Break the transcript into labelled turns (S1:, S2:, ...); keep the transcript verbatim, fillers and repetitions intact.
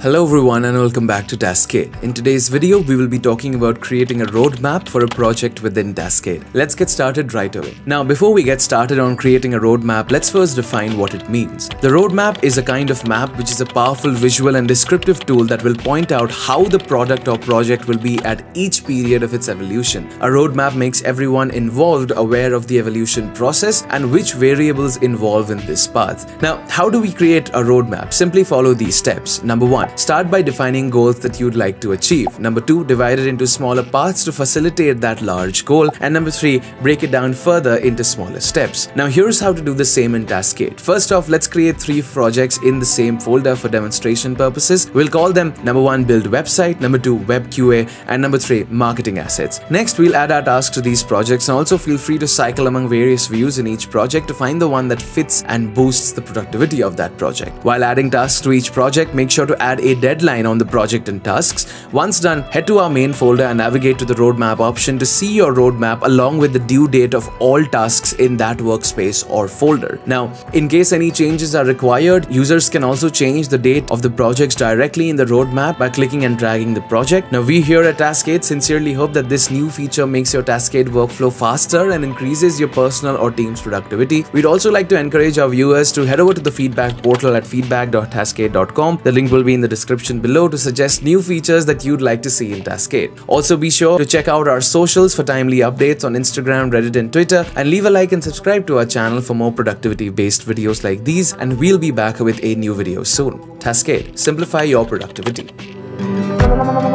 S1: Hello everyone and welcome back to Taskade. In today's video, we will be talking about creating a roadmap for a project within Taskade. Let's get started right away. Now, before we get started on creating a roadmap, let's first define what it means. The roadmap is a kind of map which is a powerful visual and descriptive tool that will point out how the product or project will be at each period of its evolution. A roadmap makes everyone involved aware of the evolution process and which variables involve in this path. Now, how do we create a roadmap? Simply follow these steps. Number one, start by defining goals that you'd like to achieve. Number two, divide it into smaller parts to facilitate that large goal. And number three, break it down further into smaller steps. Now here's how to do the same in Taskade. First off, let's create three projects in the same folder for demonstration purposes. We'll call them number one, build website, number two, web Q A, and number three, marketing assets. Next, we'll add our tasks to these projects, and also feel free to cycle among various views in each project to find the one that fits and boosts the productivity of that project. While adding tasks to each project, make sure to add a deadline on the project and tasks. Once done, head to our main folder and navigate to the roadmap option to see your roadmap along with the due date of all tasks in that workspace or folder. Now, in case any changes are required, users can also change the date of the projects directly in the roadmap by clicking and dragging the project. Now, we here at Taskade sincerely hope that this new feature makes your Taskade workflow faster and increases your personal or team's productivity. We'd also like to encourage our viewers to head over to the feedback portal at feedback dot taskade dot com. The link will be in the description below to suggest new features that you'd like to see in Taskade. Also, be sure to check out our socials for timely updates on Instagram, Reddit, and Twitter, and leave a like and subscribe to our channel for more productivity-based videos like these, and we'll be back with a new video soon. Taskade, simplify your productivity.